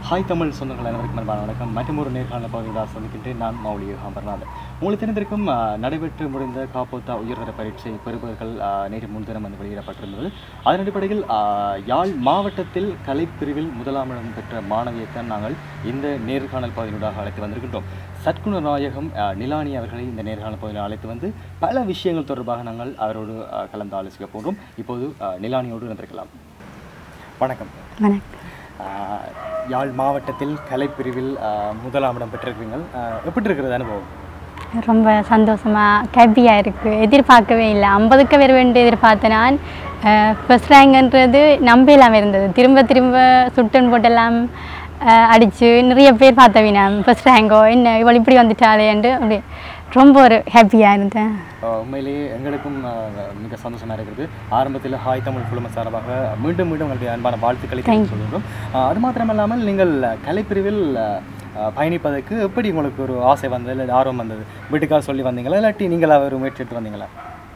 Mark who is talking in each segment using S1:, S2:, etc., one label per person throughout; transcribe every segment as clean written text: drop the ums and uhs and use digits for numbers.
S1: Hi Tamil சொந்தங்கள் அனைவருக்கும் அன்பான வணக்கம். மற்றும் ஒரு நேர்காணல் பகுதியாக சந்திக்கின்றேன். நான் மௌலி ஹம்பர்நாத். உங்களுக்கு தெரிந்திருக்கும் நடைபெற்று முடிந்த காப்போத்தா உயர்தர பரீட்சை பெறுபவர்கள் நேற்று முன்தினம் வந்து வெளியிடப்பட்டிருந்தது. அதன் அடிப்படையில் யாழ் மாவட்டத்தில் கலைப்பிரிவில் முதலாம் இடம் பெற்ற மாணவியைத்தான் நாங்கள் இந்த நேர்காணல் பகுதியினூடாக அழைத்து வந்திருக்கின்றோம். சற்குண நாயகம் நிலானி அவர்களை இந்த நேர்காணல் பகுதியில் அழைத்து வந்து பல விஷயங்கள் தொடர்பாக நாங்கள் அவரோடு கலந்து ஆலோசிக்க போன்றோம். இப்போது நிலானியோடு இருந்திருக்கலாம். வணக்கம்.
S2: வணக்கம்.
S1: யாழ் மாவட்டத்தில் கலைப்பிரிவில் முதலாம் இடம் பெற்றிருக்கீங்கள். எப்படி இருக்கிறது அனுபவம்?
S2: ரொம்ப சந்தோஷமாக ஹாப்பியாக இருக்குது. எதிர்பார்க்கவே இல்லை. 50க்கு வர வேண்டிய எதிர்பார்த்த நான் ஃபஸ்ட் ரேங்க்ன்றது நம்பிலாமல் இருந்தது. திரும்ப திரும்ப சுட்டன் போட்டெல்லாம் அடித்து நிறைய பேர் பார்த்தவினா ஃபஸ்ட் ரேங்கோ என்ன இவள் இப்படி வந்துட்டாளேன்ட்டு அப்படி ரொம்ப ஒரு ஹாப்பியாக இருந்தேன்.
S1: உண்மையிலேயே எங்களுக்கும் மிக சந்தோஷமாக இருக்கிறது. ஆரம்பத்தில் ஹாய் தமிழ் குழும சார்பாக மீண்டும் மீண்டும் உங்களுடைய அன்பான வாழ்த்துக்களை சொல்கிறோம். அது மாத்திரமல்லாமல் நீங்கள் கலைப்பிரிவில் பயணிப்பதற்கு எப்படி உங்களுக்கு ஒரு ஆசை வந்தது, இல்லை ஆர்வம் வந்தது? வீட்டுக்காக சொல்லி வந்தீங்களா இல்லாட்டி நீங்களா ஒரு முயற்சி எடுத்து வந்தீங்களா?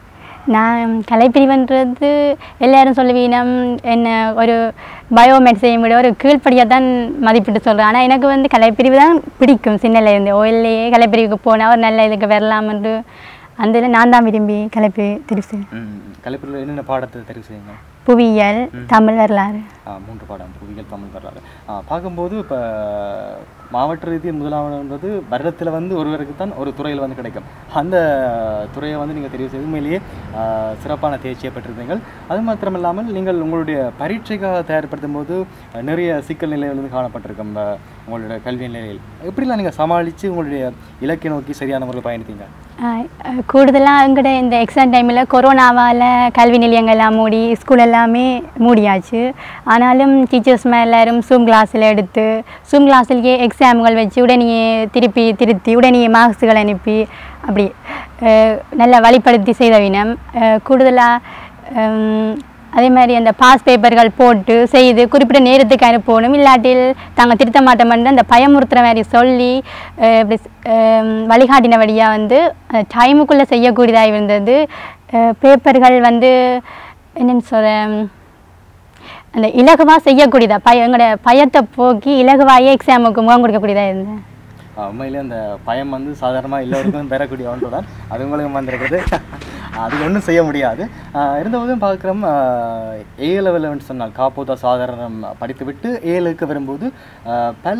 S2: நான் கலைப்பிரிவுன்றது எல்லோரும் சொல்லுவீனம் என்ன ஒரு பயோமேட் செய்ய முடியும் ஒரு கீழ்ப்படியாக தான் மதிப்பிட்டு சொல்கிறேன். ஆனால் எனக்கு வந்து கலைப்பிரிவு தான் பிடிக்கும். சின்னலேருந்து ஓயிலேயே கலைப்பிரிவுக்கு போனால் ஒரு நல்ல இதுக்கு வரலாம் என்று அந்த இதில் நான் தான் விரும்பி கலைப்பிரிவு தெரிவு செய்வேன்.
S1: கலைப்பிரிவில் என்னென்ன பாடத்தை தெரிவு செய்யுங்க?
S2: புவியியல், தமிழ், வரலாறு.
S1: 3 பாடம், புவியியல், தமிழ், வரலாறு. பார்க்கும்போது இப்போ மாவட்ட ரீதி முதலாவது வருடத்தில் வந்து ஒருவருக்கு தான் ஒரு துறையில் வந்து கிடைக்கும். அந்த துறையை வந்து நீங்கள் தெரிவு செய்து உண்மையிலேயே சிறப்பான தேர்ச்சியை பெற்றிருந்தீர்கள். அது மாத்திரமில்லாமல் நீங்கள் உங்களுடைய பரீட்சைக்காக தயார்படுத்தும் போது நிறைய சிக்கல் நிலைகள் வந்து காணப்பட்டிருக்கும். உங்களுடைய கல்வி நிலையில் எப்படிலாம் நீங்கள் சமாளித்து உங்களுடைய இலக்கை நோக்கி சரியான முறையில் பயணித்தீங்க?
S2: கூடுதலாக எங்கள்கிட்ட இந்த எக்ஸாம் டைமில் கொரோனாவால் கல்வி நிலையங்கள்லாம் மூடி ஸ்கூல் எல்லாமே மூடியாச்சு. ஆனாலும் டீச்சர்ஸ் எல்லோரும் ஜூம் கிளாஸில் எடுத்து ஜூம் கிளாஸிலேயே எக்ஸாம்கள் வச்சு உடனே திருத்தி உடனே மார்க்ஸுகள் அனுப்பி அப்படி நல்லா வழிப்படுத்தி செய்தவினம். கூடுதலாக அதே மாதிரி அந்த பாஸ் பேப்பர்கள் போட்டு செய்து குறிப்பிட்ட நேரத்துக்கு அனுப்பணும். இல்லாட்டில் தாங்கள் திருத்த மாட்டோம்னு அந்த பயமுறுத்துகிற மாதிரி சொல்லி இப்படி வழிகாட்டினபடியாக வந்து டைமுக்குள்ளே செய்யக்கூடியதாக இருந்தது. பேப்பர்கள் வந்து என்னென்னு சொல்கிறேன், அந்த இலகுவாக செய்யக்கூடியதாக எங்களோட பயத்தை போக்கி இலகுவாயே எக்ஸாமுக்கு முகம் கொடுக்கக்கூடியதாக இருந்தேன்.
S1: உண்மையிலே அந்த பயம் வந்து சாதாரணமாக எல்லோருக்கும் பெறக்கூடிய ஒன்று தான். அது உங்களுக்கும் வந்திருக்குது. அது ஒன்றும் செய்ய முடியாது. இருந்தபோதும் பார்க்குறோம் ஏ லெவல்னு சொன்னால் காப்போத்தா சாதாரணம் படித்துவிட்டு ஏழுக்கு வரும்போது பல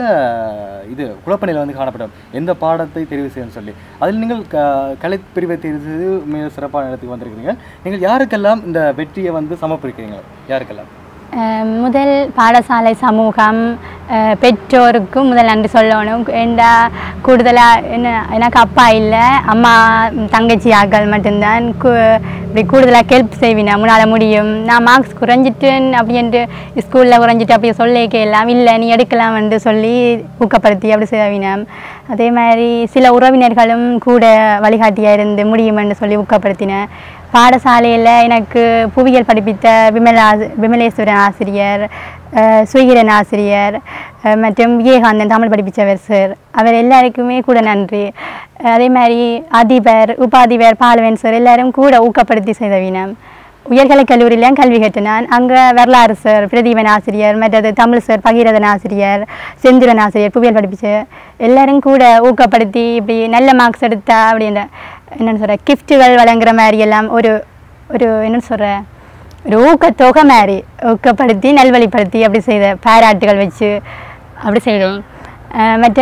S1: குழப்ப நிலை வந்து காணப்படும். எந்த பாடத்தை தெரிவு செய்யணும்னு சொல்லி அதில் நீங்கள் கலைப்பிரிவை தெரிவு செய்து மிக சிறப்பான இடத்துக்கு வந்திருக்கிறீங்க. நீங்கள் யாருக்கெல்லாம் இந்த வெற்றியை வந்து சமர்ப்பிக்கிறீங்க? யாருக்கெல்லாம்?
S2: முதல் பாடசாலை சமூகம், பெற்றோருக்கும் முதல் நன்றி சொல்லணும். ஏண்டா கூடுதலாக எனக்கு அப்பா இல்லை, அம்மா தங்கச்சி ஆக்கள் மட்டும்தான் இப்படி கூடுதலாக ஹெல்ப் செய்வினா முன்னால் முடியும். நான் மார்க்ஸ் குறைஞ்சிட்டேன் அப்படின்ட்டு ஸ்கூலில் குறைஞ்சிட்டு அப்படியே சொல்லிக்க எல்லாம் இல்லை நீ எடுக்கலாம் என்று சொல்லி ஊக்கப்படுத்தி அப்படி செய்வினா. அதே மாதிரி சில உறவினர்களும் கூட வழிகாட்டியாக இருந்து முடியுமென்று சொல்லி ஊக்கப்படுத்தினேன். பாடசாலையில் எனக்கு புவியியல் படிப்பித்த விமலேஸ்வரன் ஆசிரியர், சுகிரன் ஆசிரியர் மற்றும் விஜயகாந்தன் தமிழ் படிப்பித்தவர் சார், அவர் எல்லாருக்குமே கூட நன்றி. அதே மாதிரி அதிபர், உபாதிபர், பாலவன் சார் எல்லாரும் கூட ஊக்கப்படுத்தி செய்தவினம். உயர்கலை கல்லூரியிலையும் கல்வி கட்டினான். அங்கே வரலாறு சார், பிரதீபன் ஆசிரியர், மற்றது தமிழ் சார், பகீரதன் ஆசிரியர், செந்திரன் ஆசிரியர் புவியியல் படிப்பிச்சு எல்லாரும் கூட ஊக்கப்படுத்தி இப்படி நல்ல மார்க்ஸ் எடுத்தா அப்படின்ற என்னென்னு சொல்கிற கிஃப்ட்டுகள் வழங்குற மாதிரி எல்லாம் ஒரு ஒரு என்னென்னு சொல்கிற ஒரு ஊக்கத்தொகை மாதிரி ஊக்கப்படுத்தி நல்வழிப்படுத்தி அப்படி செய்த பாராட்டுகள் வச்சு அப்படி செய்தோம். மற்ற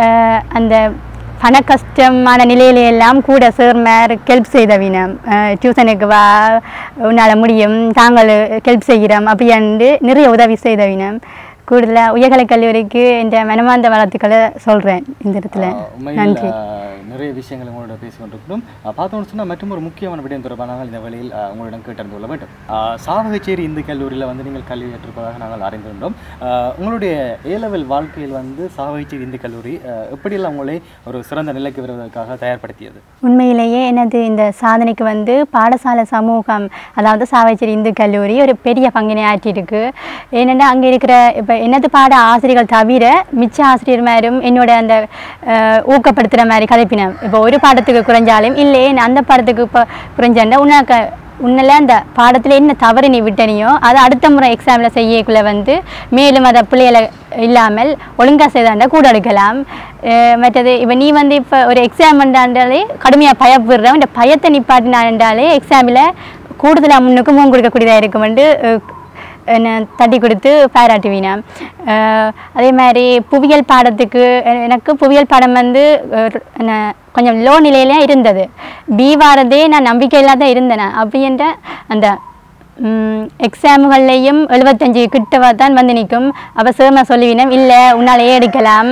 S2: அந்த பண கஷ்டமான நிலையிலையெல்லாம் கூட சேர்மார் ஹெல்ப் செய்தவினம். டியூஷனுக்கு வா உன்னால் முடியும், தாங்கள் ஹெல்ப் செய்கிறோம் அப்படின்ட்டு நிறைய உதவி செய்தவினம். கூடுதலாக உயர்கலை கல்லூரிக்கு இந்த மனமார்ந்த வாழ்த்துக்களை சொல்கிறேன் இந்த இடத்துல. நன்றி.
S1: நிறைய விஷயங்கள் உங்களோட பேசிக்கொண்டிருக்கணும். பார்த்தோம்னு சொன்னால் மற்றும் ஒரு முக்கியமான விடயம் தொடர்பாக இந்த வேளையில் உங்களிடம் கேட்டறிந்து கொள்ள வேண்டும். சாவகச்சேரி இந்து கல்லூரியில் வந்து நீங்கள் கல்வி கற்றிருப்பதாக நாங்கள் அறிந்திருந்தோம். உங்களுடைய ஏ லெவல் வாழ்க்கையில் வந்து சாவகச்சேரி இந்து கல்லூரி எப்படியெல்லாம் உங்களை ஒரு சிறந்த நிலைக்கு வருவதற்காக தயார்படுத்தியது?
S2: உண்மையிலேயே எனது இந்த சாதனைக்கு வந்து பாடசாலை சமூகம், அதாவது சாவகச்சேரி இந்து கல்லூரி ஒரு பெரிய பங்கினை ஆற்றியிருக்கு. ஏனென்றால் அங்கே இருக்கிற இப்போ என்னது பாட ஆசிரியர்கள் தவிர மிச்ச ஆசிரியர் மாதிரியும் என்னோட அந்த ஊக்கப்படுத்துகிற மாதிரி கதைப்பினம். இப்போ ஒரு பாடத்துக்கு குறைஞ்சாலும் இல்லை அந்த பாடத்துக்கு இப்போ குறைஞ்சாண்டா உனக்கு உன்னில் அந்த பாடத்தில் என்ன தவறு நீ விட்டனியோ அதை அடுத்த முறை எக்ஸாமில் செய்யக்குள்ளே வந்து மேலும் அதை பிள்ளைகளை இல்லாமல் ஒழுங்காக செய்தாண்டா கூட எடுக்கலாம். மற்றது இப்போ நீ வந்து இப்போ ஒரு எக்ஸாம் பண்ணாண்டாலே கடுமையாக பயப்படுறோம், இந்த பயத்தை நிப்பாட்டினாண்டாலே எக்ஸாமில் கூடுதலாக முன்னுக்கு மூணு கொடுக்கக்கூடியதாக இருக்குமெண்டு என்ன தட்டி கொடுத்து பாராட்டுவீனா. அதே மாதிரி புவியியல் பாடத்துக்கு எனக்கு புவியியல் பாடம் வந்து என்ன கொஞ்சம் லோ நிலையிலே இருந்தது. பி வாரதே நான் நம்பிக்கையில்லாத தான் இருந்தேன். அப்படின்ற அந்த எக்ஸாமுகள்லேயும் 75 கிட்டவா தான் வந்து நிற்கும். அப்போ சேர்மா சொல்லுவீனம், இல்லை உன்னால் எடுக்கலாம்,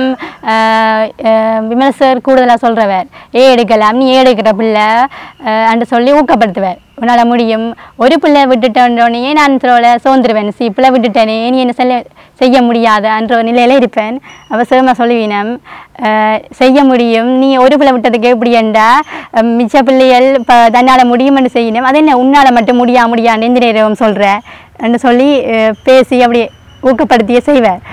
S2: விமல சார் கூடுதலாக சொல்கிறவர் எடுக்கலாம், நீ எடுக்கிற பிள்ளை அன்று சொல்லி ஊக்கப்படுத்துவார். உன்னால் முடியும், ஒரு பிள்ளை விட்டுட்டோன்னே நான் சோர்ந்துருவேன், பிள்ளை விட்டுட்டேனே நீ என்ன செய்ய முடியாத என்ற ஒரு நிலையில் இருப்பேன். அப்போ சேர்மா சொல்லுவீனம், செய்ய முடியும், நீ ஒரு பிள்ளை விட்டதுக்கு எப்படியண்டா மிச்ச பிள்ளைகள் இப்போ தன்னால் முடியும்னு செய்யணும், அது என்ன உன்னால் மட்டும் முடியாண்டு எந்த நேரம் சொல்கிற என்று சொல்லி பேசி அப்படி ஊக்கப்படுத்தியே செய்வார்.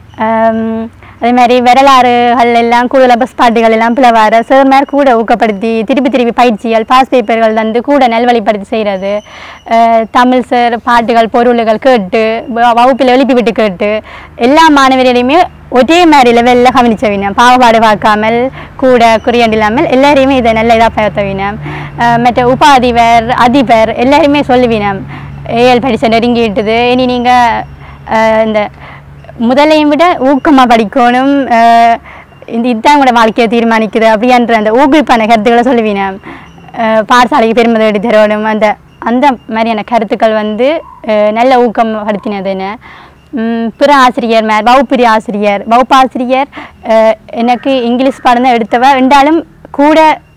S2: அதே மாதிரி வரலாறுகள் எல்லாம் கூடுதல் பஸ் பாட்டுகள் எல்லாம் பிளவார சார் மாதிரி கூட ஊக்கப்படுத்தி திருப்பி பயிற்சிகள் பாஸ் பேப்பர்கள் வந்து கூட நல்வழிப்படுத்தி செய்கிறது. தமிழ் சார் பாட்டுகள் பொருள்கள் கேட்டு வகுப்பில் எழுப்பி விட்டு கேட்டு எல்லா மாணவர்களையுமே ஒரே மாதிரி லெவலில் கவனிச்சவினம், பாகுபாடு பார்க்காமல் கூட குறியாண்டு இல்லாமல் எல்லாரையுமே இதை நல்ல இதாக பார்த்தவினம். மற்ற உபாதிபர் அதிபர் எல்லாருமே சொல்லுவினம், ஏஎல் படித்த நெருங்கிட்டுது, இனி நீங்கள் இந்த முதலையும் விட ஊக்கமாக படிக்கணும், இதுதான் கூட வாழ்க்கையை தீர்மானிக்குது அப்படின்ற அந்த ஊக்குவிப்பான கருத்துக்களை சொல்லுவீனம். பாடசாலைக்கு பெருமதி எடுத்து தரணும், அந்த மாதிரியான கருத்துக்கள் வந்து நல்ல ஊக்கப்படுத்தினதுன்னு. பிற ஆசிரியர் வகுப்பாசிரியர் எனக்கு இங்கிலீஷ் பாடம் தான் எடுத்தவ ரெண்டாலும் கூட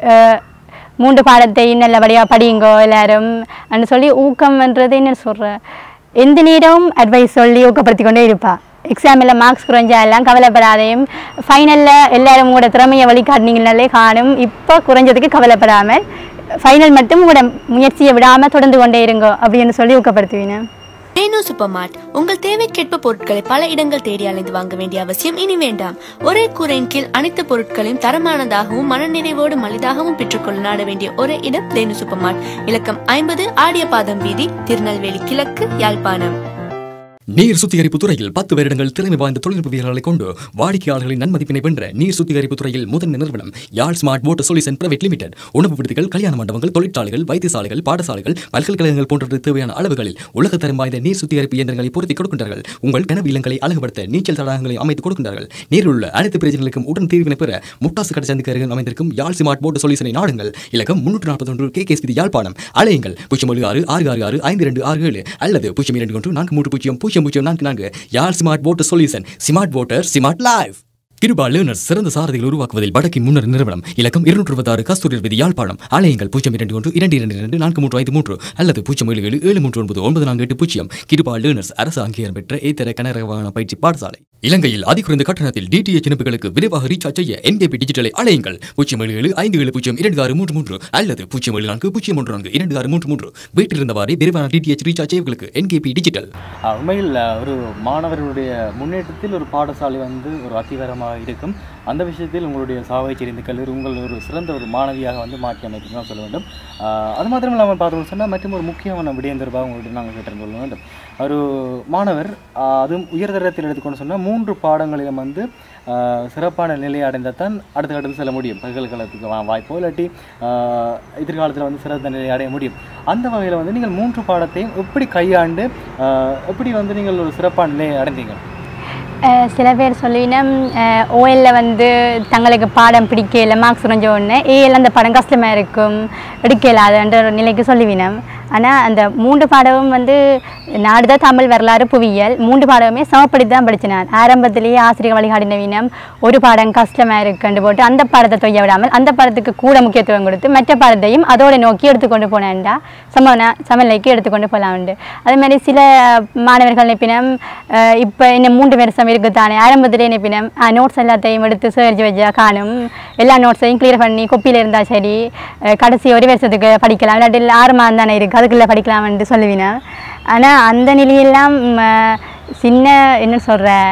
S2: 3 பாடத்தை நல்லபடியாக படியுங்கோ எல்லாரும் அப்படின்னு சொல்லி ஊக்கம்ன்றது என்ன சொல்கிறேன், எந்த நேரமும் அட்வைஸ் சொல்லி ஊக்கப்படுத்தி கொண்டே இருப்பாள். எக்ஸாமில் மார்க்ஸ் குறைஞ்சா எல்லாம் கவலைப்படாதையும் ஃபைனலில் எல்லோரும் கூட திறமையை வழிகாட்டினீங்கனாலே காணும். இப்போ குறைஞ்சதுக்கு கவலைப்படாமல் ஃபைனல் மட்டும் கூட முயற்சியை விடாமல் தொடர்ந்து கொண்டே இருங்கோ அப்படின்னு சொல்லி ஊக்கப்படுத்துவீங்க.
S3: ரேணு சூப்பர் மார்ட் உங்கள் தேவைக்கேற்ப பொருட்களை பல இடங்கள் தேடி அலைந்து வாங்க வேண்டிய அவசியம் இனி வேண்டாம். ஒரே கூரையின் கீழ் அனைத்து பொருட்களையும் தரமானதாகவும் மனநிறைவோடு மலிதாகவும் பெற்றுக்கொள்ள நாட வேண்டிய ஒரே இடம் ரேணு சூப்பர் மார்ட். இலக்கம் 50 ஆடியபாதம் வீதி, திருநெல்வேலி கிழக்கு, யாழ்ப்பாணம்.
S4: நீர் சுத்திகரிப்பு துறையில் 10 வருடங்கள் திறமை வாய்ந்த தொழில்நுட்பவியலாளர்களை கொண்டு வாடிக்கையாளர்களின் நன்மதிப்பினை வென்ற நீர் சுத்திகரிப்பு துறையில் முதன்மை நிறுவனம் Yarl smart water solution private limited. உணவு விடுதிகள், கல்யாண மண்டபங்கள், தொழிற்சாலைகள், வைத்தியசாலைகள், பாடசாலைகள், பல்கலைக்கழகங்கள் போன்ற தேவையான அளவுகளில் உலகத்தரம் வாய்ந்த நீர் சுத்திகரிப்பு இயந்திரங்களை பொருத்தி கொடுக்கின்றார்கள். உங்கள் கனவு இல்லங்களை அழகுபடுத்த நீச்சல் தடாகங்களை அமைத்துக் கொடுக்கின்றார்கள். நீரில் உள்ள அனைத்து பிரச்சனைகளுக்கும் உடன் தீர்வினை பெற முட்டாசு கடை சந்திக்க அமைந்திருக்கும் யாழ் ஸ்மார்ட் வாட்டர் சொல்யூஷனை நாடுங்கள். இலக்கம் 341 KKS வீதி, யாழ்ப்பாணம். அலையுங்கள் 076666627 அல்லது 021430044. Yarl smart water solution, smart water, smart life. Kirupa learners சிறந்த சாரதிகள் உருவாக்குவதில் வடக்கின் முன்னர் நிறுவனம். இலக்கம் 226 கஸ்தூரி வீதி, யாழ்ப்பாணம். அலையுங்கள் 0212222 அல்லது 07773999480. கிருபா லேர்னர்ஸ் அரசு அங்கீகாரம் பெற்ற ஏத்தர கனரக பயிற்சி பாடசாலை. இலங்கையில் அதிகுறைந்த கட்டணத்தில் DTH இணைப்புகளுக்கு விரைவாக ரீசார்ஜ் செய்ய NKP டிஜிட்டலை அலையுங்கள் 077570633 அல்லது 07401422633. வீட்டிலிருந்தவாறே விரைவான DTH ரீசார்ஜ் செய்வர்களுக்கு NKP டிஜிட்டல்.
S1: உண்மையில் ஒரு மாணவர்களுடைய முன்னேற்றத்தில் ஒரு பாடசாலை வந்து ஒரு அத்திவரமாக இருக்கும். அந்த விஷயத்தில் உங்களுடைய சாவை தெரிந்த கல்லூரி உங்கள் ஒரு சிறந்த ஒரு மாணவியாக வந்து மாற்றி அமைக்கும் தான் சொல்ல வேண்டும். அது மாத்திரம் இல்லாமல் பார்த்தோம்னு சொன்னால் மற்றும் ஒரு முக்கியமான விடயம் தொடர்பாக உங்கள்கிட்ட நாங்கள் கேட்டிருக்க சொல்ல வேண்டும். ஒரு மாணவர் அதுவும் உயர்தரத்தில் எடுத்துக்கொண்டு சொன்னால் 3 பாடங்களிலும் வந்து சிறப்பான நிலையை அடைந்தால் தான் அடுத்த கட்டத்தில் செல்ல முடியும். பல்கலைக்கழகத்துக்கு வாய்ப்போ இல்லாட்டி எதிர்காலத்தில் வந்து சிறந்த நிலையை அடைய முடியும். அந்த வகையில் வந்து நீங்கள் 3 பாடத்தையும் எப்படி கையாண்டு எப்படி வந்து நீங்கள் ஒரு சிறப்பான நிலையை அடைந்தீங்க?
S2: சில பேர் சொல்லினோம் ஓஎல்ல வந்து தங்களுக்கு பாடம் பிடிக்கல, மார்க்ஸ் குறைஞ்ச உடனே ஏஎல் அந்த படம் கஷ்டமாக இருக்கும், எடுக்கலாதுன்ற ஒரு நிலைக்கு சொல்லுவினோம். ஆனால் அந்த 3 பாடமும் வந்து நாடுதான் தமிழ், வரலாறு, புவியியல் 3 பாடமுமே சமப்படுத்தி தான் படிச்சினான். ஆரம்பத்திலேயே ஆசிரியர் வழிகாட்டினவினம் ஒரு பாடம் கஷ்டமாக இருக்குன்னு போட்டு அந்த பாடத்தை தொய்ய விடாமல் அந்த பாடத்துக்கு கூட முக்கியத்துவம் கொடுத்து மற்ற பாடத்தையும் அதோட நோக்கி எடுத்துக்கொண்டு போனேன்டா சமநிலைக்கு எடுத்துக்கொண்டு போகலாம்ண்டு. அதேமாதிரி சில மாணவர்கள் நினைப்பினம் இப்போ இன்னும் 3 வருஷம் இருக்குத்தானே ஆரம்பத்திலே நினைப்பினம் நோட்ஸ் எல்லாத்தையும் எடுத்து சேர்த்து வச்சா காணும், எல்லா நோட்ஸையும் கிளியர் பண்ணி கொப்பியில் இருந்தால் சரி கடைசி ஒரு வருஷத்துக்கு படிக்கலாம், இல்லாட்டி 6 மாதம் தானே இருக்குது அதுக்குள்ளே படிக்கலாம்னு சொல்லுவினா. ஆனால் அந்த நிலையெல்லாம் சின்ன என்ன சொல்கிற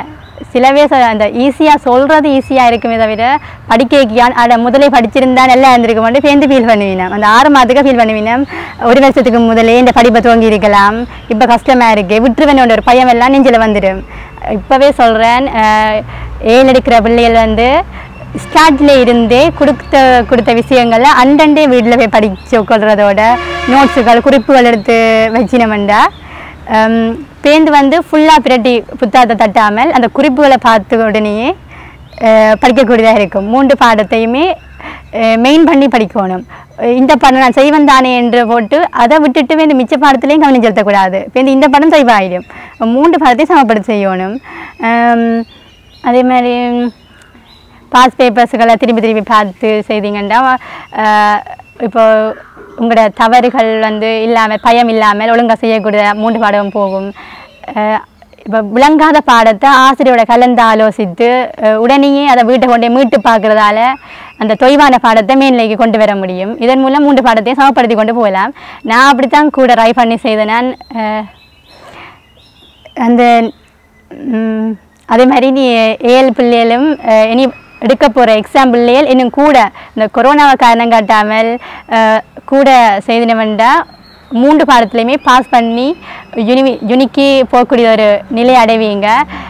S2: சில பேர் அந்த ஈஸியாக சொல்கிறது ஈஸியாக இருக்குமே தவிர படிக்கான் அதை முதலே படிச்சிருந்தா நல்லா இருந்திருக்க மாட்டேன் சேர்ந்து ஃபீல் பண்ணுவீங்க அந்த 6 மாதத்துக்கு ஃபீல் பண்ணுவீங்க 1 வருஷத்துக்கு முதலே இந்த படிப்பை துவங்கி இருக்கலாம் இப்போ கஷ்டமாக இருக்குது விட்டுருவேன் ஒரு பையன் எல்லாம் நெஞ்சில் வந்துடும் இப்போவே சொல்கிறேன் 7 எடுக்கிற பிள்ளைகள் வந்து ஸ்டார்ட்ல இருந்தே கொடுத்த விஷயங்களை அண்டண்டே வீட்டில் போய் படித்து கொள்றதோட நோட்ஸுகள் குறிப்புகள் எடுத்து வச்சினமெண்டா பேருந்து வந்து ஃபுல்லாக பிரட்டி புத்தகத்தை தட்டாமல் அந்த குறிப்புகளை பார்த்து உடனேயே படிக்கக்கூடியதாக இருக்கும் 3 பாடத்தையுமே மெயின் பண்ணி படிக்கணும் இந்த பாடம் நான் செய்வன் தானே என்று போட்டு அதை விட்டுட்டு இந்த மிச்ச பாடத்துலேயும் கவனம் செலுத்தக்கூடாது இப்போ இந்த பாடம் செய்வாயிடும் 3 பாடத்தையும் சமப்படுத்த செய்யணும் அதே மாதிரி பாஸ் பேப்பர்ஸுகளை திருப்பி பார்த்து செய்தீங்கன்னா இப்போ உங்களோட தவறுகள் வந்து இல்லாமல் பயம் இல்லாமல் ஒழுங்காக செய்யக்கூடிய 3 பாடம் போகும் இப்போ விளங்காத பாடத்தை ஆசிரியரோட கலந்து ஆலோசித்து உடனேயே அதை வீட்டை கொண்டே மீட்டு பார்க்குறதால அந்த தொய்வான பாடத்தை மேல்நிலைக்கு கொண்டு வர முடியும் இதன் மூலம் 3 பாடத்தையும் சமப்படுத்தி கொண்டு போகலாம் நான் அப்படித்தான் கூட ட்ரை பண்ணி செய்தேன் நான் அந்த அதே மாதிரி நீ 7 பிள்ளைகளும் இனி எடுக்க போகிற எக்ஸாம் பிள்ளைகள் இன்னும் கூட இந்த கொரோனாவை காரணம் காட்டாமல் கூட செய்தினவன்டா 3 பாடத்துலையுமே பாஸ் பண்ணி யூனிக்கு போகக்கூடிய ஒரு நிலை அடைவீங்க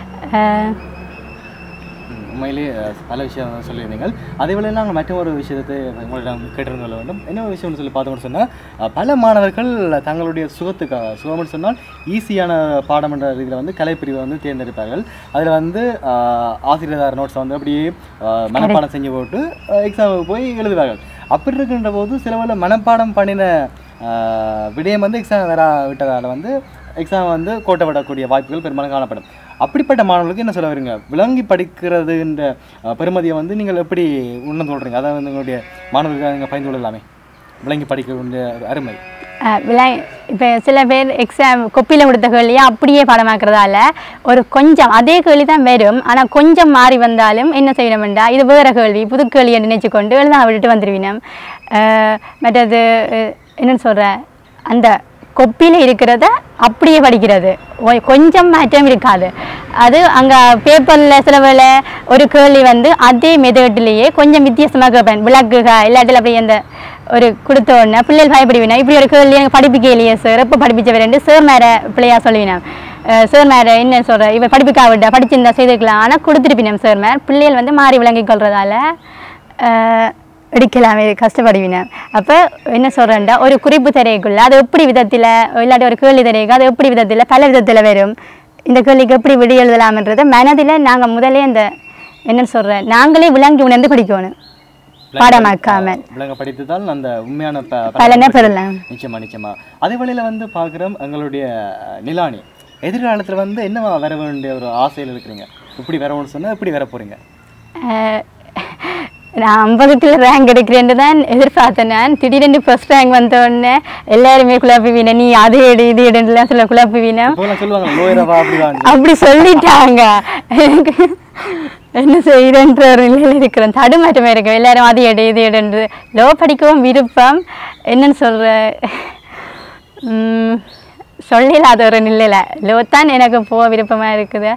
S1: உண்மையிலே பல விஷயம் சொல்லியிருந்தீங்க அதே வேளையில் நாங்கள் மற்ற ஒரு விஷயத்தை உங்களிடம் கேட்டிருந்த வேண்டும் என்ன ஒரு விஷயம்னு சொல்லி பார்த்தோம்னு சொன்னால் பல மாணவர்கள் தங்களுடைய சுகம்னு சொன்னால் ஈஸியான பாடம் என்ற இதில் வந்து கலைப்பிரிவை வந்து தேர்ந்தெடுப்பார்கள் அதில் வந்து ஆசிரியர் நோட்ஸை வந்து அப்படியே மனப்பாடம் செஞ்சு போட்டு எக்ஸாமுக்கு போய் எழுதுவார்கள் அப்படி இருக்கின்ற போது சில வேளை மனப்பாடம் பண்ணின விடயம் வந்து எக்ஸாம் வர விட்டதால் வந்து எக்ஸாம் வந்து கோட்டை விடக்கூடிய வாய்ப்புகள் பெரும்பாலும் காணப்படும் அப்படிப்பட்ட மாணவர்களுக்கு என்ன சொல்ல வரீங்க விளங்கி படிக்கிறதுன்ற பெருமதியை வந்து நீங்கள் எப்படி உணர்ந்து சொல்கிறீங்க அதாவது வந்து உங்களுடைய மாணவர்களுக்கு நீங்கள் பயந்து கொள்ளலாமே விளங்கி படிக்கிற அருமை
S2: இப்போ சில பேர் எக்ஸாம் கொப்பியில் கொடுத்த கேள்வியை அப்படியே பாடமாக்குறதால ஒரு கொஞ்சம் அதே கேள்வி தான் வரும் ஆனால் கொஞ்சம் மாறி வந்தாலும் என்ன செய்யணும்டா இது வேறு கேள்வி புது கேள்வியை நினைச்சு கொண்டு எழுத விட்டுட்டு வந்துடுவினோம் மற்றது என்னென்னு சொல்கிறேன் அந்த கொப்பியில் இருக்கிறத அப்படியே படிக்கிறது கொஞ்சம் மாற்றம் இருக்காது அது அங்கே பேப்பரில் சில வேளை ஒரு கேள்வி வந்து அதே மெத்தட்லேயே கொஞ்சம் வித்தியாசமாக கேட்பேன் விளக்குக இல்லாட்டில் அப்படி அந்த ஒரு கொடுத்த உடனே பிள்ளைகள் பயப்படுவினா இப்படி ஒரு கேள்வி எனக்கு படிப்பிக்கலையே சார் எப்போ படிப்பிச்சவர் சார் மேலே பிள்ளையா சொல்லுவினா சார் மேலே என்ன சொல்கிறேன் இப்போ படிப்புக்கா விட்டா படிச்சிருந்தா செய்திருக்கலாம் ஆனால் கொடுத்துருப்பினோம் சார் மேலே பிள்ளைகள் வந்து மாறி விளங்கி கொள்றதால எடுக்கலாமே கஷ்டப்படுவினேன் அப்போ என்ன சொல்கிறேன்டா ஒரு குறிப்பு தரைக்குள்ள அது எப்படி விதத்தில் இல்லாட்டி ஒரு கேள்வி தரைக்கு அது எப்படி விதத்தில் பல விதத்தில் வரும் இந்த கேள்விக்கு எப்படி விடி எழுதலாம்ன்றதை மனதில் நாங்கள் முதலே இந்த என்னன்னு சொல்கிறேன் நாங்களே விளங்கி உணர்ந்து படிக்கணும் பாடமாக்காமல்
S1: விளங்க படித்ததால் அந்த உண்மையான
S2: பலனை பெறலாம்
S1: நிச்சயமா அதே வழியில் வந்து பார்க்குறோம் எங்களுடைய நிலானி எதிர்காலத்தில் வந்து என்ன வர வேண்டிய ஒரு ஆசையில் இருக்கிறீங்க இப்படி வரணும்னு சொன்னால் எப்படி வர போகிறீங்க
S2: நான் 50ல் ரேங்க் எடுக்கிறேன்னு தான் எதிர்பார்த்தேன் நான் திடீரென்று ஃபர்ஸ்ட் ரேங்க் வந்தோடனே எல்லாருமே குழப்புவீன நீ அது எடு இது எடுலாம் சொல்ல குழப்புவீனா அப்படி சொல்லிட்டாங்க எனக்கு என்ன செய்யறன்ற ஒரு நிலையில் இருக்கிறேன் தடுமாற்றமாக இருக்கும் எல்லாரும் அது எடு இது எடுன்று லோ படிக்கவும் விருப்பம் என்னன்னு சொல்கிற சொல்லல அது ஒரு நிலையில் லோ தான் எனக்கு போக விருப்பமாக இருக்குது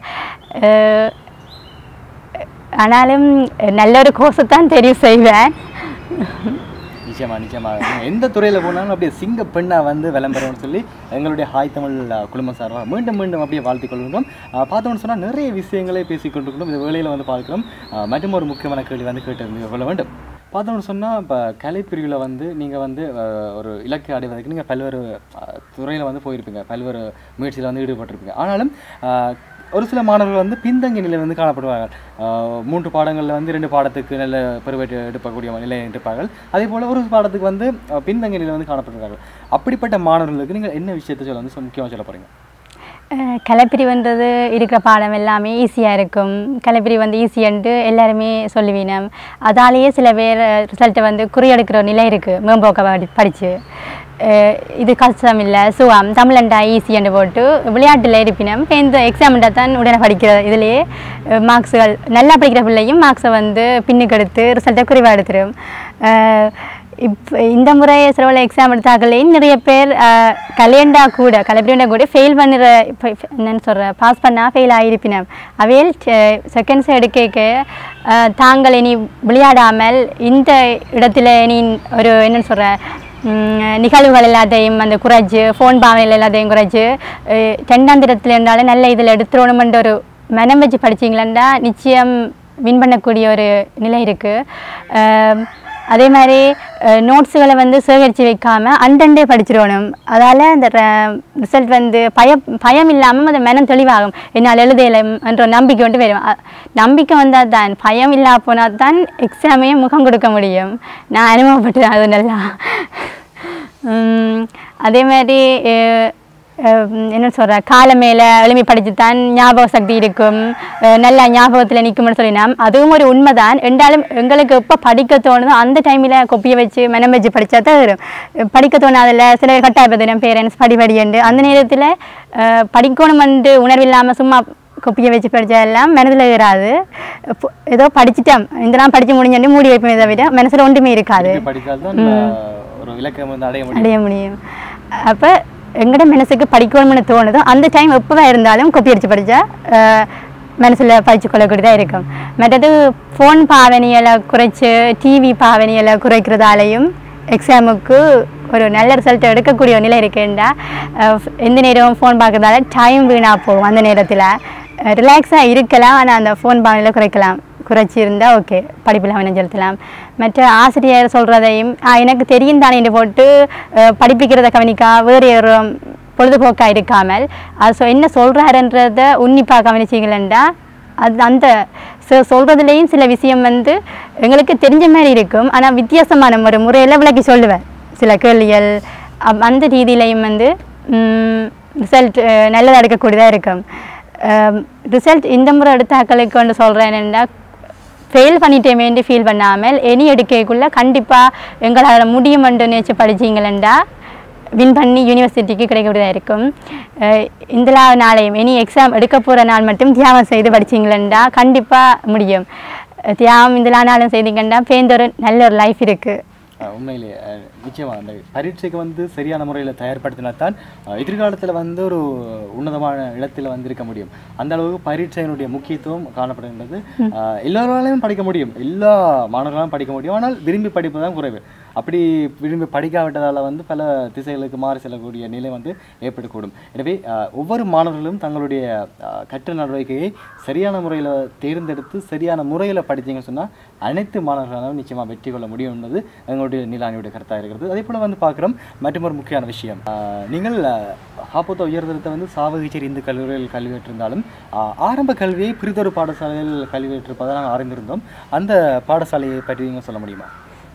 S2: ஆனாலும் நல்ல ஒரு கோர்ஸை தான் தெரிவு செய்வேன்
S1: நிச்சயமா எந்த துறையில் போனாலும் அப்படியே சிங்க பெண்ணாக வந்து விளம்பரம்னு சொல்லி எங்களுடைய ஹாய் தமிழ் குழுமம் சார்பாக மீண்டும் அப்படியே வாழ்த்தி கொள்கின்றோம் பார்த்தோம்னு சொன்னால் நிறைய விஷயங்களே பேசிக்கொண்டிருக்கணும் இந்த வேளையில் வந்து பார்க்கிறோம் மற்றும் ஒரு முக்கியமான கேள்வி வந்து கேட்டு கொள்ள வேண்டும் பார்த்தோம்னு சொன்னால் இப்போ கலைப்பிரிவில் வந்து நீங்கள் வந்து ஒரு இலக்கை அடைவதற்கு நீங்கள் பல்வேறு துறையில் வந்து போயிருப்பீங்க பல்வேறு முயற்சியில் வந்து ஈடுபட்டிருப்பீங்க ஆனாலும் ஒரு சில மாணவர்கள் வந்து பின்தங்கிய நிலை வந்து காணப்படுவார்கள் 3 பாடங்களில் வந்து 2 பாடத்துக்கு நல்ல பெருவேற்று எடுக்கக்கூடிய நிலை இருப்பார்கள் அதே போல் ஒரு பாடத்துக்கு வந்து பின்தங்கிய நிலை வந்து காணப்படுகிறார்கள் அப்படிப்பட்ட மாணவர்களுக்கு நீங்கள் என்ன விஷயத்தை சொல்ல வந்து முக்கியமாக சொல்ல போகிறீங்க
S2: கலைப்பிரிவுன்றது இருக்கிற பாடம் எல்லாமே ஈஸியாக இருக்கும் கலைப்பிரிவு வந்து ஈஸியான்ட்டு எல்லாருமே சொல்லுவீனம் அதாலேயே சில பேர் ரிசல்ட்டை வந்து குறியெடுக்கிற நிலை இருக்குது மேம்போக்க படித்து இது கஷ்டம் இல்லை சுகம் தமிழண்டா ஈஸியாண்டு போட்டு விளையாட்டில் இருப்பினம் இப்போ இந்த எக்ஸாம்ண்டா தான் உடனே படிக்கிற இதுலேயே மார்க்ஸுகள் நல்லா படிக்கிற பிள்ளையும் மார்க்ஸை வந்து பின்னுக்கு எடுத்து ரிசல்ட்டை குறைவாக எடுத்துடும் இப்போ இந்த முறை சிலவில் எக்ஸாம் எடுத்தாக்களையும் நிறைய பேர் கலப்பிரிண்டா கூட ஃபெயில் பண்ணுற இப்போ என்னென்னு சொல்கிற பாஸ் பண்ணால் ஃபெயில் ஆகிருப்பினோம் அவையில் செகண்ட்ஸ் எடுக்க தாங்கள் இனி விளையாடாமல் இந்த இடத்துல இனி ஒரு என்னென்னு சொல்கிற நிகழ்வுகள் எல்லாத்தையும் அந்த குறைச்சி ஃபோன் பாவனையில் எல்லாத்தையும் குறைச்சி 2ஆம் தரத்தில் இருந்தாலும் நல்ல இதில் எடுத்துடணுமென்ற ஒரு மனம் வச்சு படிச்சிங்களா நிச்சயம் வின் பண்ணக்கூடிய ஒரு நிலை இருக்குது. அதே மாதிரி நோட்ஸுகளை வந்து சேகரித்து வைக்காமல் அண்டண்டே படிச்சிடணும். அதால் அந்த ரிசல்ட் வந்து பயம் இல்லாமல் அந்த மனம் தெளிவாகும். என்னால் எழுதலாம் என்ற நம்பிக்கை கொண்டு வரும். நம்பிக்கை வந்தால் தான், பயம் இல்லா போனால் தான் எக்ஸாமையும் முகம் கொடுக்க முடியும். நான் அனுபவப்பட்டேன் அது நல்லா. அதே மாதிரி என்ன சொல்கிற காலை மேலே எழுமி படித்து தான் ஞாபக சக்தி இருக்கும், நல்லா ஞாபகத்தில் நிற்கும்னு சொல்லினோம். அதுவும் ஒரு உண்மை தான். ரெண்டாலும் எங்களுக்கு எப்போ படிக்க தோணுதோ அந்த டைமில் கொப்பியை வச்சு மனம் வச்சு படித்தா தான் வரும். படிக்க தோணாதில் சில கட்டாயப்படுத்தினோம் பேரண்ட்ஸ் படிப்படிண்டு அந்த நேரத்தில் படிக்கணும் வந்து உணர்வில்லாமல் சும்மா கொப்பியை வச்சு படித்ததெல்லாம் மனதில் ஏறாது. ஏதோ படிச்சுட்டோம் இதெல்லாம் படித்து முடிஞ்சு மூடி வைப்போம், இதை விட மனசில் ஒன்றுமே இருக்காது, அடைய முடியும். அப்போ எங்கட மனசுக்கு படிக்கணும்னு தோணுதோ அந்த டைம் எப்போவா இருந்தாலும் கொப்பி அடித்து படித்தா மனசில் படித்து கொள்ளக்கூடியதாக இருக்கும். மற்றது ஃபோன் பாவனைகளை குறைச்சி டிவி பாவனைகளை குறைக்கிறதாலையும் எக்ஸாமுக்கு ஒரு நல்ல ரிசல்ட் எடுக்கக்கூடிய ஒரு நிலை இருக்குண்டா. எந்த நேரமும் ஃபோன் பார்க்குறதால டைம் வீணாக போகும். அந்த நேரத்தில் ரிலாக்ஸாக இருக்கலாம், ஆனால் அந்த ஃபோன் பாவனையில் குறைச்சி இருந்தால் ஓகே, படிப்பில் அவனை செலுத்தலாம். மற்ற ஆசிரியர் சொல்கிறதையும் எனக்கு தெரியும் தானே என்று போட்டு படிப்பிக்கிறத கவனிக்கா வேறு பொழுதுபோக்காக இருக்காமல் அது என்ன சொல்கிறாருன்றதை உன்னிப்பாக கவனிச்சிங்களா அது அந்த சொல்கிறதுலேயும் சில விஷயம் வந்து எங்களுக்கு தெரிஞ்ச மாதிரி இருக்கும், ஆனால் வித்தியாசமான ஒரு முறையில் விளக்கி சொல்லுவேன். சில கேள்விகள் அந்த ரீதியிலையும் வந்து ரிசல்ட் நல்லதாக எடுக்கக்கூடியதாக இருக்கும். ரிசல்ட் இந்த முறை எடுத்தாக்களுக்கு வந்து சொல்கிறேன் என்னென்னா, ஃபெயில் பண்ணிட்டேமேன்னு ஃபீல் பண்ணாமல் இனி எடுக்கக்குள்ளே கண்டிப்பாக எங்களால் முடியுமென்று நினச்சி படிச்சிங்களா வின் பண்ணி யூனிவர்சிட்டிக்கு கிடைக்கக்கூடியதாக இருக்கும். இந்த நாளையும் இனி எக்ஸாம் எடுக்க போகிற நாள் மட்டும் தியாகம் செய்து படிச்சிங்களா கண்டிப்பாக முடியும். தியாகம் இந்த நாளும் செய்தீங்கன்னா பேர்ந்த நல்ல ஒரு லைஃப் இருக்குது.
S1: உண்மையிலே நிச்சயமாக அந்த பரீட்சைக்கு வந்து சரியான முறையில் தயார்படுத்தினா தான் எதிர்காலத்தில் வந்து ஒரு உன்னதமான இடத்தில் வந்து இருக்க முடியும். அந்த அளவுக்கு பரீட்சையினுடைய முக்கியத்துவம் காணப்படுகின்றது. எல்லோராலையும் படிக்க முடியும், எல்லா மாணவர்களாலும் படிக்க முடியும், ஆனால் விரும்பி படிப்பு தான் குறைவு. அப்படி விரும்பி படிக்காவிட்டதால் வந்து பல திசைகளுக்கு மாறி செல்லக்கூடிய நிலை வந்து ஏற்படக்கூடும். எனவே ஒவ்வொரு மாணவர்களும் தங்களுடைய கற்ற நடவடிக்கையை சரியான முறையில் தேர்ந்தெடுத்து சரியான முறையில் படித்தீங்கன்னு சொன்னால் அனைத்து மாணவர்களாலும் நிச்சயமாக வெற்றி கொள்ள முடியும் என்பது எங்களுடைய நிலானியுடைய கருத்தாக இருக்கிறது. அதே போல் வந்து பார்க்குறோம் மற்றொரு முக்கியமான விஷயம், நீங்கள் காப்போத்த உயர்தரத்தை வந்து சாவகச்சேரி இந்து கல்லூரியில் கல்வி பெற்றிருந்தாலும் ஆரம்ப கல்வியை பிரிதொரு பாடசாலையில் கல்வி பெற்றிருப்பதை நாங்கள் அறிந்திருந்தோம். அந்த பாடசாலையை பற்றி நீங்கள் சொல்ல முடியுமா?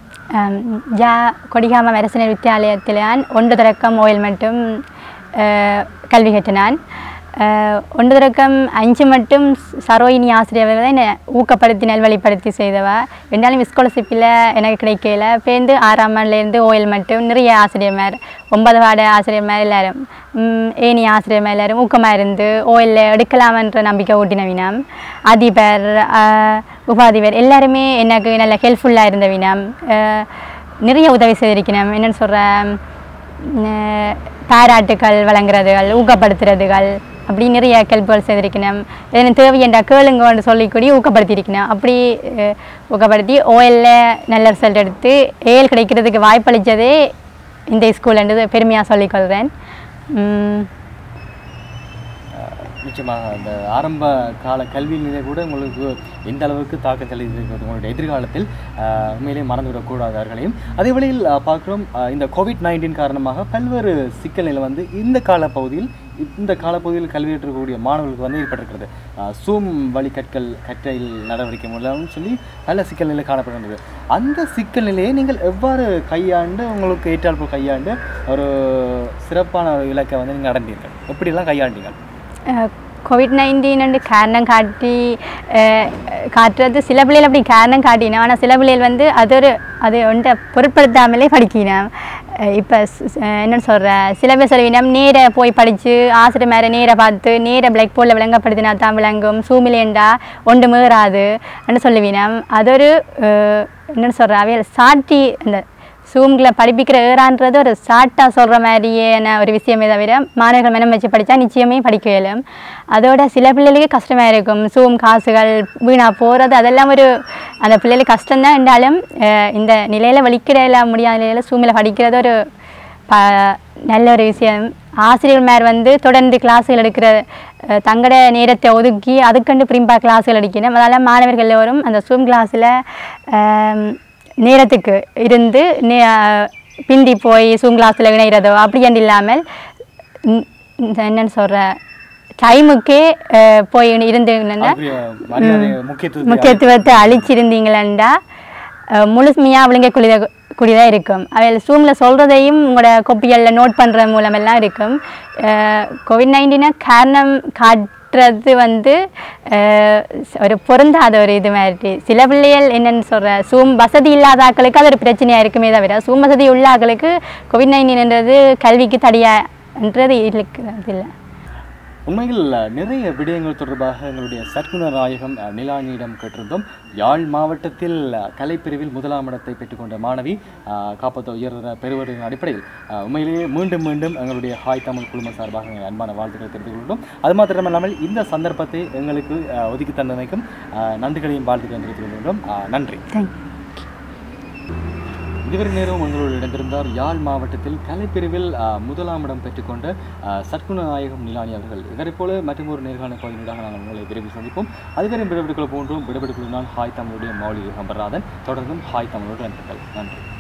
S2: கொடிகாம அரசினர் வித்தியாலயத்தில் 1 தொடக்கம் ஓயில் மட்டும் கல்வி கற்றினான். 1 தொடக்கம் 5 மட்டும் சரோயினி ஆசிரியர்கள் தான் என்னை ஊக்கப்படுத்தி நல்வழிப்படுத்தி செய்தவா. ரெண்டாலும் ஸ்காலர்ஷிப்பில் எனக்கு கிடைக்கல. பேருந்து 6ஆம் ஆண்டுலேருந்து ஓயில் மட்டும் நிறைய ஆசிரியர்மார் 9 வார்டு ஆசிரியர்மார் எல்லோரும் ஏனி ஆசிரியர்மார் எல்லோரும் ஊக்கமாக இருந்து ஓயிலில் எடுக்கலாமன்ற நம்பிக்கை ஊட்டினவினாம். அதிபர் உபாதிபர் எல்லாருமே எனக்கு நல்ல ஹெல்ப்ஃபுல்லாக இருந்தவினாம். நிறைய உதவி செய்திருக்கணும். என்னென்னு சொல்கிற பாராட்டுகள் வழங்குறதுகள், ஊக்கப்படுத்துறதுகள், அப்படி நிறைய ஹெல்ப்கள் செய்திருக்கணும். எனக்கு தேவையண்டா கேளுங்கன்னு சொல்லிக்கூடி ஊக்கப்படுத்தியிருக்கணும். அப்படி ஊக்கப்படுத்தி ஓஎல்லில் நல்ல ரிசல்ட் எடுத்து ஏஎல் கிடைக்கிறதுக்கு வாய்ப்பளித்ததே இந்த ஸ்கூல்ன்றது பெருமையாக சொல்லிக்கொள்கிறேன்.
S1: நிச்சயமாக அந்த ஆரம்ப கால கல்வி நிலை கூட உங்களுக்கு எந்த அளவுக்கு தாக்கம் செலுத்தியிருக்கிறது உங்களுடைய எதிர்காலத்தில் உண்மையிலே மறந்துவிடக்கூடாது அவர்களையும். அதே வழியில் பார்க்குறோம், இந்த COVID-19 காரணமாக பல்வேறு சிக்கல்கள் வந்து இந்த காலப்பகுதியில் கல்வி கற்றக்கூடிய மாணவர்களுக்கு வந்து ஏற்பட்டிருக்கிறது. சூம் வழி கற்றல் நடவடிக்கை மூலம் சொல்லி பல சிக்கல் நிலை காணப்படுகின்றது. அந்த சிக்கல் நிலையை நீங்கள் எவ்வாறு கையாண்டு உங்களுக்கு ஏற்றால் போல் கையாண்டு ஒரு சிறப்பான ஒரு இலக்கை வந்து நீங்கள் அடைந்தீர்கள்? எப்படியெல்லாம் கையாண்டீங்க?
S2: COVID-19 காரணம் காட்டுறது சில பிள்ளைகள் அப்படி காரணம் காட்டினோம். ஆனால் சில பிள்ளைகள் வந்து அது ஒன்றை பொருட்படுத்தாமலே படிக்கணும். இப்போ என்னென்னு சொல்கிற சில பேர் சொல்லுவினோம் நேர போய் படித்து ஆசிரியர் மேலே நேராக பார்த்து நேராக பிளாக் போர்டில் விளங்கப்படுத்தினா தான் விளங்கும், சூமிலேண்டா ஒன்று மேறாது என்று சொல்லுவினோம். அது ஒரு என்னென்னு சொல்கிற அவையில் சாட்டி அந்த ஜூமில் படிப்பிக்கிற ஏறான்றது ஒரு ஷார்ட்டாக சொல்கிற மாதிரியான ஒரு விஷயமே தவிர மாணவர்கள் மனம் வச்சு படித்தா நிச்சயமே படிக்க இயலும். அதோட சில பிள்ளைகளுக்கு கஷ்டமாக இருக்கும். ஜூம் காசுகள் வீணாக போகிறது அதெல்லாம் ஒரு அந்த பிள்ளைகளுக்கு கஷ்டம்தான். இருந்தாலும் இந்த நிலையில் வலிக்கிற முடியாத நிலையில் ஜூமில் படிக்கிறது ஒரு நல்ல ஒரு விஷயம். ஆசிரியர்மார் வந்து தொடர்ந்து கிளாஸுகள் எடுக்கிற தங்களோட நேரத்தை ஒதுக்கி அதுக்கண்டு பிரிம்பாக கிளாஸுகள் எடுக்கணும். அதனால் மாணவர்கள் எல்லோரும் அந்த ஜூம் கிளாஸில் நேரத்துக்கு இருந்து பிந்தி போய் ஜூம் கிளாஸில் இணைகிறதோ அப்படி என்று இல்லாமல் என்னென்னு சொல்கிற டைமுக்கே போய் இருந்து முக்கியத்துவத்தை அழிச்சிருந்தீங்களா முழுமையாக விளங்கக்கூடியதாக இருக்கும். அவையில் ஜூமில் சொல்கிறதையும் உங்களோட கொப்பிகளில் நோட் பண்ணுற மூலமெல்லாம் இருக்கும். கோவிட்-19 காரணம் காட்டுறது வந்து ஒரு பொருந்தாத ஒரு இது மாதிரி. சில பிள்ளைகள் என்னென்னு சொல்கிற ஜூம் வசதி இல்லாத ஆக்களுக்கு அது ஒரு பிரச்சனையாக இருக்குமே தவிர ஜூம் வசதி உள்ள ஆக்களுக்கு கோவிட்-19ன்றது கல்விக்கு தடையான்றது இருக்கிறது இல்லை.
S1: உண்மையில் நிறைய விடயங்கள் தொடர்பாக எங்களுடைய சற்குணர் நாயகம் நிலானியிடம் கேட்டிருந்தோம். யாழ் மாவட்டத்தில் கலைப்பிரிவில் 1ஆம் இடத்தை பெற்றுக்கொண்ட மாணவி காப்போத்த உயர்ந்த பெறுவரின் அடிப்படையில் உண்மையிலேயே மீண்டும் மீண்டும் எங்களுடைய ஹாய் தமிழ் குழும சார்பாக அன்பான வாழ்த்துக்களை தெரிவித்துக் கொள்கிறோம். அது மாத்திரமல்லாமல் இந்த சந்தர்ப்பத்தை எங்களுக்கு ஒதுக்கி தந்தமைக்கும் நன்றிகளையும் வாழ்த்துக்களை தெரிவித்துக் கொள்கின்றோம். நன்றி. இதுவரை நேரம் உங்களோடு இணைந்திருந்தார் யாழ் மாவட்டத்தில் கலைப்பிரிவில் 1ஆம் இடம் பெற்றுக்கொண்ட சற்குண நாயகம் நிலானி அவர்கள். இவரை போல மற்றும் ஒரு நேர்காணல் பகுதியாக நாங்கள் உங்களை விரைவில் சந்திப்போம். அதுவரை விடுபடுக்குள்ள போன்றோம். விடுபடுக்குள்ள நான் ஹாய் தமிழுடைய மௌலி ஹம்பராதன். தொடர்ந்தும் ஹாய் தமிழோடு நன்றிகள். நன்றி.